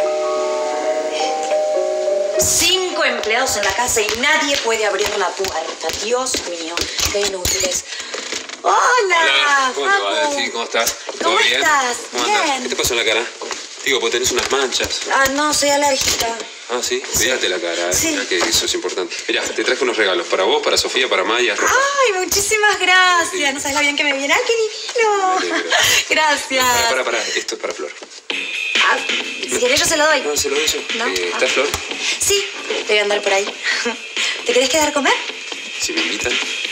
Cinco empleados en la casa y nadie puede abrir la puerta. Dios mío, qué inútiles. ¡Hola! Hola, ¿cómo te va? Papu. Sí, ¿cómo estás? ¿Todo ¿Cómo bien? estás? ¿Cómo andas? Bien. ¿Qué te pasó en la cara? Digo, pues tenés unas manchas. Ah, no, soy alérgica. Ah, sí, cuídate la cara, ¿eh? Sí. Mirá que eso es importante. Mirá, te traje unos regalos para vos, para Sofía, para Maya. Ay, muchísimas gracias. No sabes lo bien que me viene. ¡Ay, qué divino! Gracias. Para, para, para. Esto es para Flor. Ah, si querés yo se lo doy. No, se lo doy yo. ¿No? Eh, Ah. ¿Está Flor? Sí, debe andar por ahí. ¿Te querés quedar a comer? Si me invitan.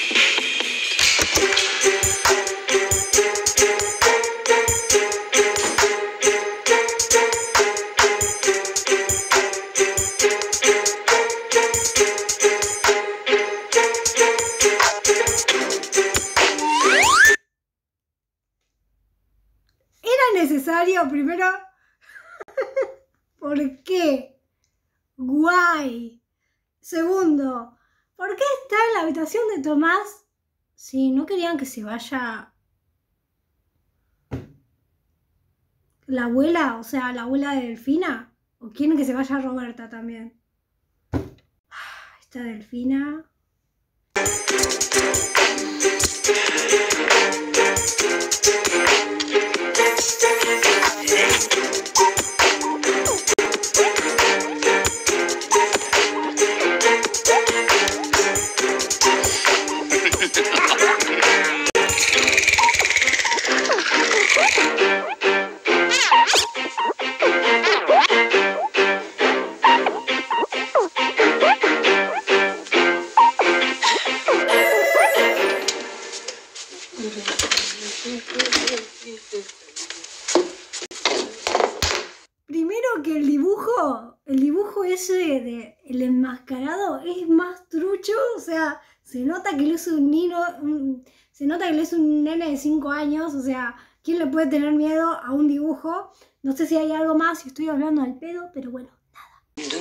¿Era necesario primero? ¿Por qué? Guay. Segundo, ¿por qué está en la habitación de Tomás si no querían que se vaya la abuela? O sea, la abuela de Delfina. ¿O quieren que se vaya Roberta también? Esta Delfina. que el dibujo, el dibujo ese de, de el enmascarado es más trucho, o sea, se nota que él es un niño, un, se nota que él es un nene de cinco años, o sea, ¿quién le puede tener miedo a un dibujo? No sé si hay algo más, si estoy hablando al pedo, pero bueno, nada.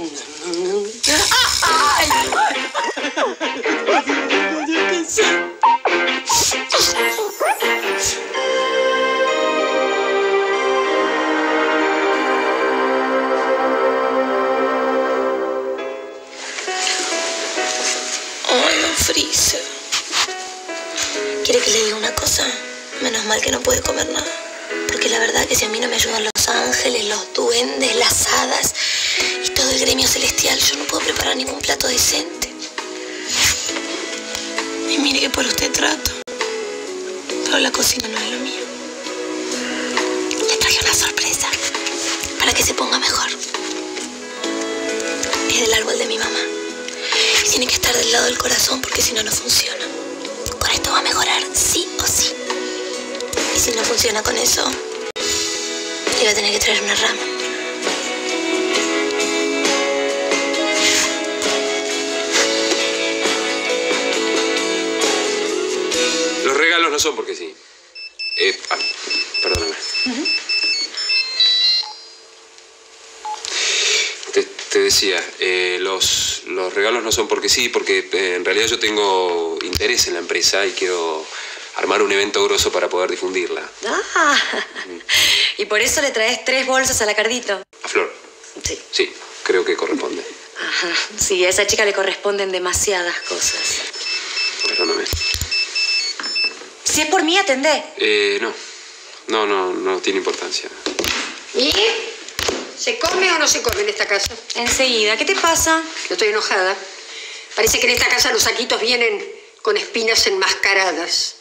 Ay, don Freezer. ¿Quiere que le diga una cosa? Menos mal que no puede comer nada. Porque la verdad que si a mí no me ayudan los ángeles, los duendes, las hadas y todo el gremio celestial, yo no puedo preparar ningún plato decente. Y mire que por usted trato. Pero la cocina no es lo mío. Le traje una sorpresa para que se ponga mejor. Es del árbol de mi mamá. Y tiene que estar del lado del corazón porque si no, no funciona. Con esto va a mejorar, sí o sí. Y si no funciona con eso, le va a tener que traer una rama. Los regalos no son porque sí. Eh, ah, perdóname. Uh-huh. Te, te decía, eh, los, los regalos no son porque sí, porque eh, en realidad yo tengo interés en la empresa y quiero armar un evento grosso para poder difundirla. Ah, y por eso le traes tres bolsas a la Cardito. ¿A Flor? Sí. Sí, creo que corresponde. Ajá. Sí, a esa chica le corresponden demasiadas cosas. Perdóname. Si es por mí, atendé. Eh, no. No, no, no tiene importancia. ¿Y? ¿Se come o no se come en esta casa? Enseguida. ¿Qué te pasa? Yo estoy enojada. Parece que en esta casa los saquitos vienen con espinas enmascaradas.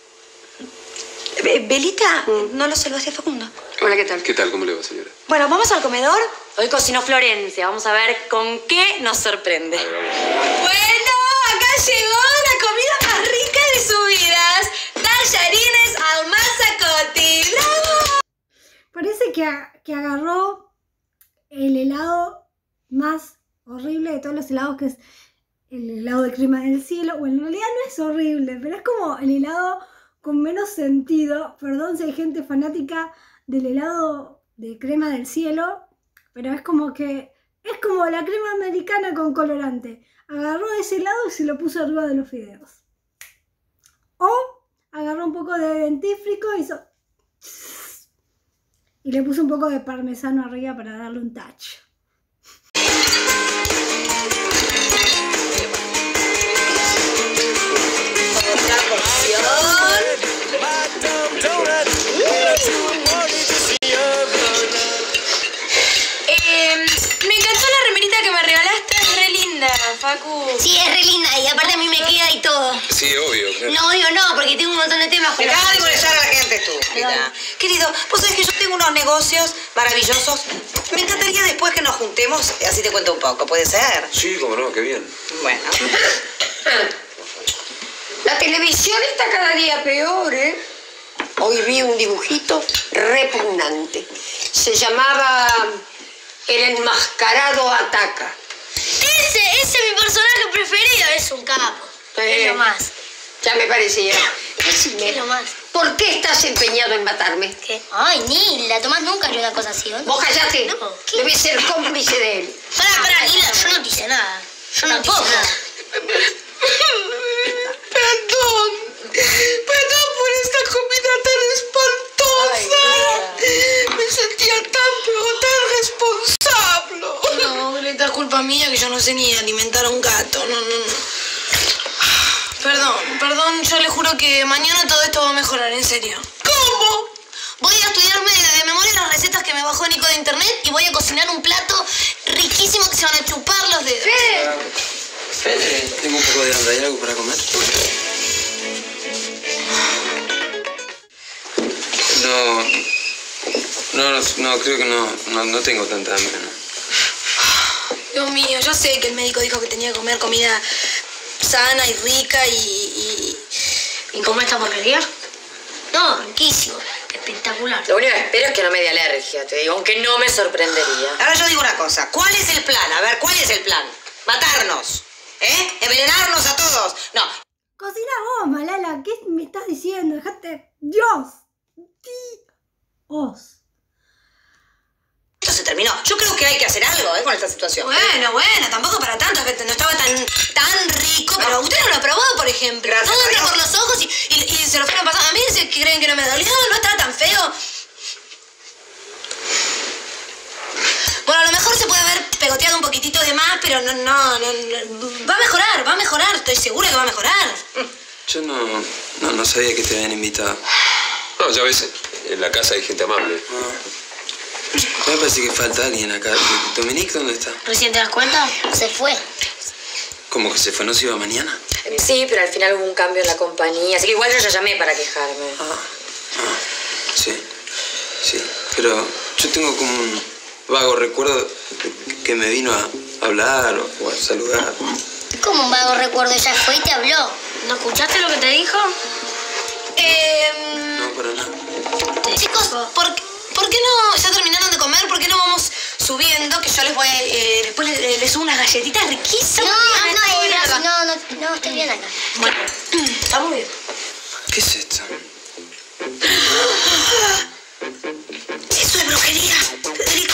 Belita, mm. no lo saludaste a Facundo. Hola, ¿qué tal? ¿Qué tal? ¿Cómo le va, señora? Bueno, ¿vamos al comedor? Hoy cocinó Florencia. Vamos a ver con qué nos sorprende. Ver, Bueno, acá llegó la comida más rica de sus vidas. Tallarines al mazzacoti. ¡Bravo! Parece que, a, que agarró el helado más horrible de todos los helados, que es el helado de crema del cielo. Bueno, en realidad no es horrible, pero es como el helado con menos sentido. Perdón si hay gente fanática del helado de crema del cielo, pero es como que es como la crema americana con colorante. Agarró ese helado y se lo puso arriba de los fideos. O agarró un poco de dentífrico y hizo... y le puso un poco de parmesano arriba para darle un touch. Eh, me encantó la remerita que me regalaste, es re linda, Facu. Sí, es re linda y aparte a mí me queda y todo. Sí, obvio. Claro. No, obvio no, porque tengo un montón de temas. Pero Dejá de molestar a la gente, estúpida. Querido, vos sabés que yo tengo unos negocios maravillosos. Me encantaría después que nos juntemos, así te cuento un poco, ¿puede ser? Sí, cómo no, qué bien. Bueno. La televisión está cada día peor, ¿eh? Hoy vi un dibujito repugnante. Se llamaba El enmascarado ataca. Ese, ese es mi personaje preferido, es un capo. Eh, es lo más. Ya me parecía. Decime, Es lo más. ¿por qué estás empeñado en matarme? ¿Qué? Ay, Nila, Tomás nunca haría una cosa así, ¿eh? Vos callate. No, ¿qué? Debes ser cómplice de él. Pará, pará, Nila, yo no te hice nada. Yo no te hice nada. Perdón. Perdón por esta comida tan espantosa. Ay, me sentía tan, pero tan responsable. No, Greta, es culpa mía que yo no sé ni alimentar a un gato. No, no, no. Perdón, perdón, yo le juro que mañana todo esto va a mejorar, en serio. ¿Cómo? Voy a estudiarme de memoria las recetas que me bajó Nico de internet y voy a cocinar un plato riquísimo que se van a chupar los dedos. Fede. Fede, tengo un poco de hambre. ¿Hay algo para comer? No, no, no, no creo que no, no, no tengo tanta hambre, ¿no? Dios mío, yo sé que el médico dijo que tenía que comer comida sana y rica y... ¿Y, ¿Y cómo esta porquería? No, riquísimo. Espectacular. Lo único que espero es que no me dé alergia, te digo, aunque no me sorprendería. Ahora yo digo una cosa. ¿Cuál es el plan? A ver, ¿cuál es el plan? ¿Matarnos? ¿Eh? ¿Envenenarnos a todos? No. Cocina vos, Malala. ¿Qué me estás diciendo? Dejate... ¡Dios! ¡Dios! Esto se terminó. Yo creo que hay que hacer algo, ¿eh? Con esta situación. Bueno, bueno, tampoco para tanto, que no estaba tan, tan rico, pero usted no lo probó, por ejemplo. Gracias, Todo entra Dios. por los ojos y, y, y se lo fueron pasando. A mí se creen que no me dolió, no estaba tan feo. Bueno, a lo mejor se puede haber pegoteado un poquitito de más, pero no, no, no, no. Va a mejorar, va a mejorar, estoy segura que va a mejorar. Yo no, no, no sabía que te habían invitado. No, ya ves, en la casa hay gente amable. Me parece que falta alguien acá. ¿Dominique dónde está? ¿Recién te das cuenta? Se fue. ¿Cómo que se fue? ¿No se iba mañana? Sí, pero al final hubo un cambio en la compañía, así que igual yo ya llamé para quejarme. Ah, ah, sí, sí. Pero yo tengo como un vago recuerdo que me vino a hablar o, o a saludar. ¿Cómo un vago recuerdo? Ella fue y te habló. ¿No escuchaste lo que te dijo? Eh, No, para nada. chicos, ¿por, ¿por qué no, ya terminaron de comer? ¿Por qué no vamos subiendo? Que yo les voy, eh, después les, les subo unas galletitas riquísimas. No, no, Eva, no, no, no, estoy bien acá. Bueno, estamos bien. ¿Qué es esto? Eso es brujería, Federico.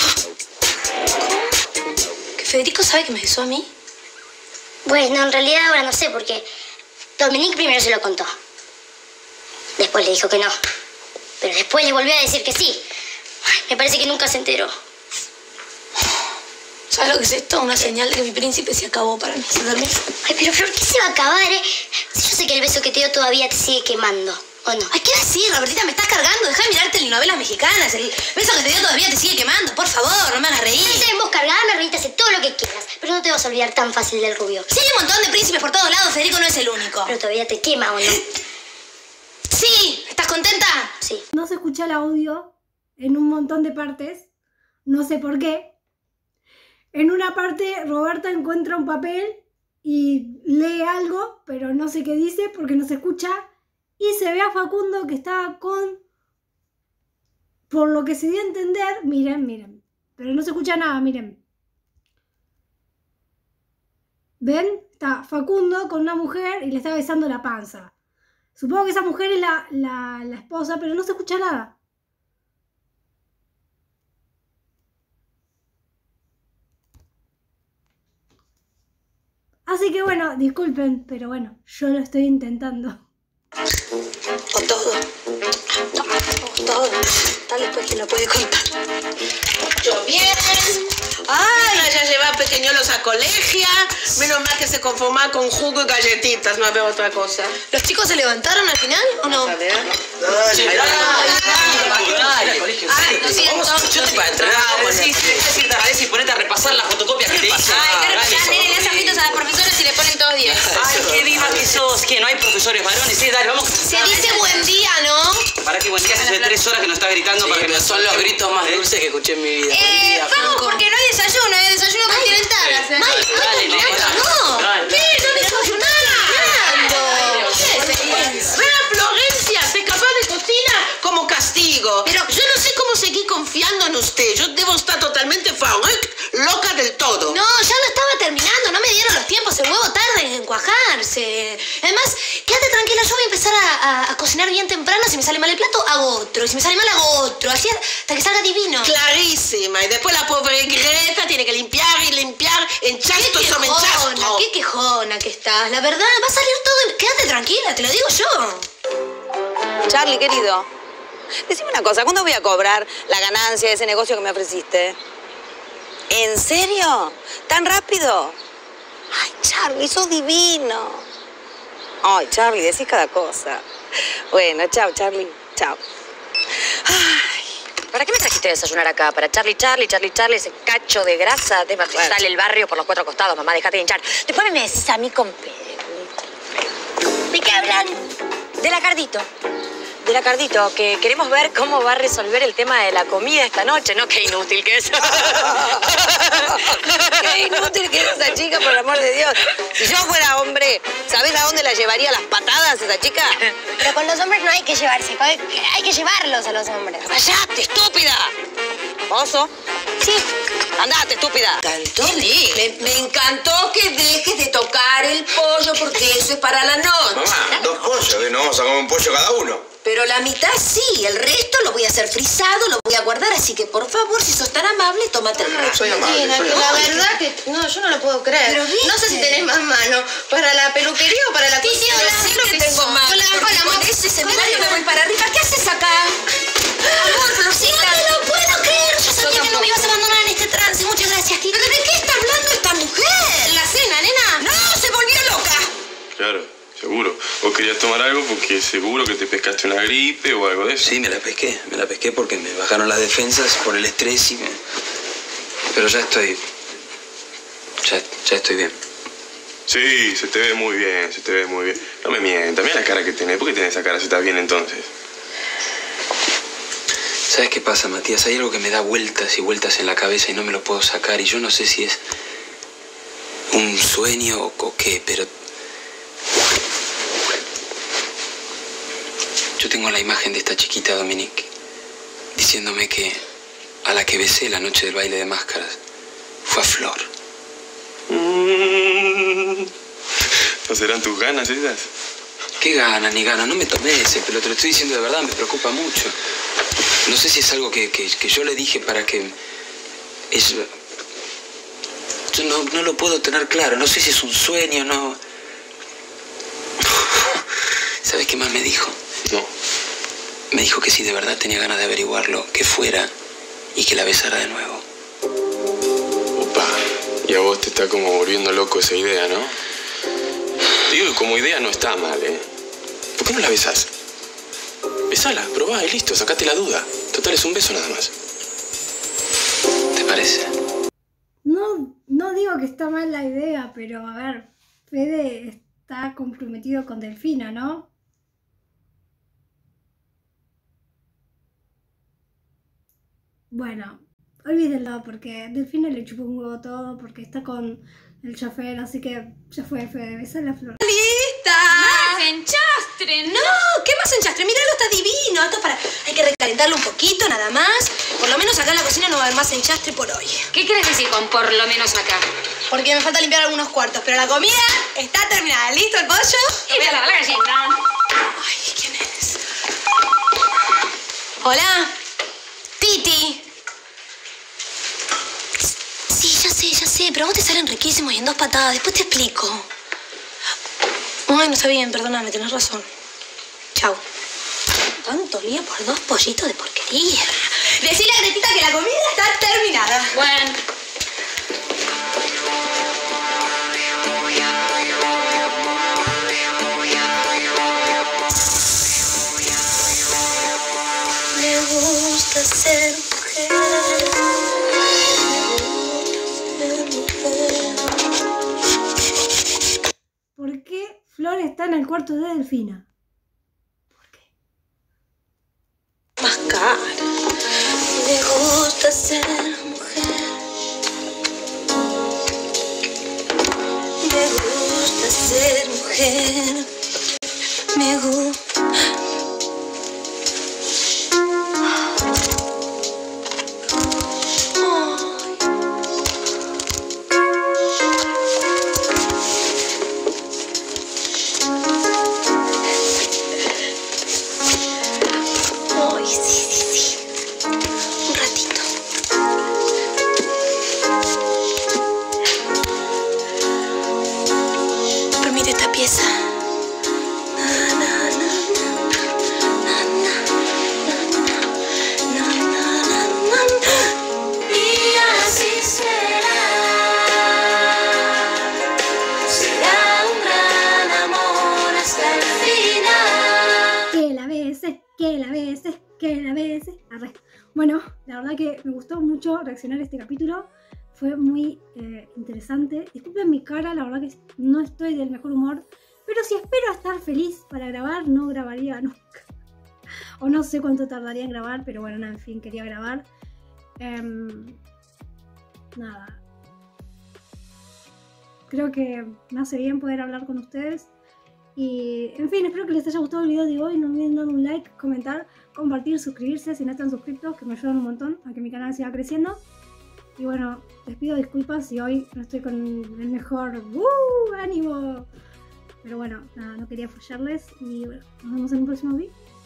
¿Que Federico sabe que me besó a mí? Bueno, en realidad ahora no sé, porque Dominique primero se lo contó. Después le dijo que no. Pero después le volvió a decir que sí. Ay, me parece que nunca se enteró. ¿Sabes lo que es esto? Una señal de que mi príncipe se acabó para nosotros. Ay, pero Flor, ¿qué se va a acabar, eh? Si yo sé que el beso que te dio todavía te sigue quemando, ¿o no? Ay, ¿qué decir, Robertita? Me estás cargando. Deja de mirar telenovelas mexicanas. El beso que te dio todavía te sigue quemando. Por favor, no me hagas reír. No te vos cargarme, Renita, hace todo lo que quieras. Pero no te vas a olvidar tan fácil del rubio. Sí, hay un montón de príncipes por todos lados. Federico no es el único. Pero todavía te quema, ¿o no? Sí, ¿estás contenta? Sí. No se escucha el audio en un montón de partes. No sé por qué. En una parte Roberta encuentra un papel y lee algo, pero no sé qué dice porque no se escucha. Y se ve a Facundo que está con... Por lo que se dio a entender, miren, miren. Pero no se escucha nada, miren. ¿Ven? Está Facundo con una mujer y le está besando la panza. Supongo que esa mujer es la, la, la esposa, pero no se escucha nada. Así que bueno, disculpen, pero bueno, yo lo estoy intentando. O todo. O todo. Tal después que lo puede contar. Yo bien. Ay, ya lleva pequeñolos a colegio. Menos mal que se conforma con jugo y galletitas, no veo otra cosa. ¿Los chicos se levantaron al final o no? A ver. Dale, dale. Ay, lo siento. Yo te para entrar, sí, sí, parece y ponete a repasar las fotocopias que te hice. Ay, qué repasar, nene, le hacen gritos a las profesoras y le ponen todos diez. Ay, qué viva que sos. ¿Qué? ¿No hay profesores varones? Sí, dale, vamos. Se dice buen día, ¿no? Para que buen día hace tres horas que nos está gritando Sí, para que pero nos son los gritos más dulces que escuché en mi vida. Buen día, vamos, Franco. porque no hay desayuno, hay desayuno continental. Sí. No hay Dale, no. dale. ¿Qué? No desayunando. Vea, Florencia, se escapó de cocina como castigo. Pero yo no sé cómo seguir confiando en usted. Yo debo estar totalmente loca del todo. No, ya lo estaba terminando, no me dieron los tiempos, el huevo tarda en cuajarse. Además, quédate tranquila, yo voy a empezar a, a, a cocinar bien temprano. Si me sale mal el plato, hago otro. Y si me sale mal, hago otro. Así hasta que salga divino. Clarísima. Y después la pobre Greta tiene que limpiar y limpiar en chastro sobre chastro. Qué quejona que estás. La verdad, va a salir todo. Quédate tranquila, te lo digo yo. Charlie, querido, decime una cosa. ¿Cuándo voy a cobrar la ganancia de ese negocio que me ofreciste? ¿En serio? ¿Tan rápido? Ay, Charlie, sos divino. Ay, Charlie, decís cada cosa. Bueno, chao, Charlie. Chao. ¿Para qué me trajiste a desayunar acá? Para Charlie, Charlie, Charlie, Charlie, ese cacho de grasa. De bueno. Sale el barrio por los cuatro costados, mamá, déjate de hinchar. Después me decís a mí con... ¿De qué hablan? De Lacardito. de la Cardito, que queremos ver cómo va a resolver el tema de la comida esta noche, ¿no? Qué inútil que es. Qué inútil que es esa chica, por el amor de Dios. Si yo fuera hombre, ¿sabés a dónde la llevaría las patadas esa chica? Pero con los hombres no hay que llevarse, hay que llevarlos a los hombres. ¡Cállate, estúpida! ¿Oso? Sí. Andate, estúpida. Encantó, me, me encantó que dejes de tocar el pollo porque eso es para la noche. Mamá, dos pollos, ¿eh? No vamos a comer un pollo cada uno. Pero la mitad sí, el resto lo voy a hacer frisado, lo voy a guardar, así que por favor, si sos tan amable, tómate el resto. Soy amable, Tina, soy que la amable. verdad que no, yo no lo puedo creer. Pero, ¿viste? no sé si tenés más mano para la peluquería o para la Sí, cocina. hola, sí que tengo más. Hola, Porque hola, con mamá. ese seminario me voy para arriba. ¿Qué haces acá? Amor, Florcita. No te lo puedo creer. Yo sabía que no tampoco. me ibas a abandonar en este trance. Muchas gracias, Tita. ¿Pero de qué está hablando esta mujer? La cena, nena. No, se volvió loca. Claro, seguro. Vos querías tomar algo porque seguro que te pescaste una gripe o algo de eso. Sí, me la pesqué. Me la pesqué porque me bajaron las defensas por el estrés y me... Pero ya estoy... Ya, ya estoy bien. Sí, se te ve muy bien, se te ve muy bien. No me mientas, mira la cara que tenés. ¿Por qué tenés esa cara si estás bien entonces? ¿Sabes qué pasa, Matías? Hay algo que me da vueltas y vueltas en la cabeza y no me lo puedo sacar. Y yo no sé si es un sueño o, o qué, pero... Yo tengo la imagen de esta chiquita, Dominique, diciéndome que a la que besé la noche del baile de máscaras fue a Flor. Mm. ¿No serán tus ganas esas? ¿Qué ganas ni ganas? No me tomé ese, pero te lo estoy diciendo de verdad, me preocupa mucho. No sé si es algo que, que, que yo le dije para que... Es... Yo no, no lo puedo tener claro, no sé si es un sueño, no... ¿Sabes qué más me dijo? No. Me dijo que si de verdad tenía ganas de averiguarlo, que fuera y que la besara de nuevo. Opa, y a vos te está como volviendo loco esa idea, ¿no? Digo que como idea no está mal, ¿eh? ¿Por qué no la besás? Besala, probá y listo, sacate la duda. Total, es un beso nada más. ¿Te parece? No, no digo que está mal la idea, pero a ver, Fede está comprometido con Delfina, ¿no? Bueno, olvídenlo porque Delfina le chupó un huevo todo porque está con el chofer, así que ya fue, Fede, besa la Flor. ¡Lista! ¡Más enchastre! No, ¿qué más enchastre? Míralo, está divino. Esto es para... Hay que recalentarlo un poquito, nada más. Por lo menos acá en la cocina no va a haber más enchastre por hoy. ¿Qué quieres decir con por lo menos acá? Porque me falta limpiar algunos cuartos, pero la comida está terminada. ¿Listo el pollo? Y te la gallina. Ay, ¿quién es? Hola. Titi. Sí, ya sé, ya sé, pero vos te salen riquísimos y en dos patadas. Después te explico. Ay, no está bien, perdóname, tenés razón. Chau. Tanto lío por dos pollitos de porquería. Decile a Gretita que la comida está terminada. Bueno. Me gusta ser mujer. ¿Por qué Flor está en el cuarto de Delfina? Más cara. Me gusta ser mujer. Me gusta ser mujer. Me gusta. Ay, sí, sí, sí. Un ratito. Permite esta pieza. Na, na, na, na, na, na, na, na, na, na. Y así será. Será un gran amor hasta el final. Que la beses, que la beses, que la beses. Arre. Bueno, la verdad que me gustó mucho reaccionar a este capítulo. Fue muy eh, interesante. Disculpen mi cara, la verdad que no estoy del mejor humor. Pero si espero estar feliz para grabar, no grabaría nunca. o no sé cuánto tardaría en grabar, pero bueno, nada, en fin, quería grabar. Um, nada. Creo que me hace bien poder hablar con ustedes. Y, en fin, espero que les haya gustado el video de hoy. No olviden dar un like, comentar, compartir, suscribirse si no están suscritos, que me ayudan un montón a que mi canal siga creciendo. Y bueno, les pido disculpas si hoy no estoy con el mejor ¡uh! ánimo. Pero bueno, nada, no quería fallarles. Y bueno, nos vemos en un próximo video.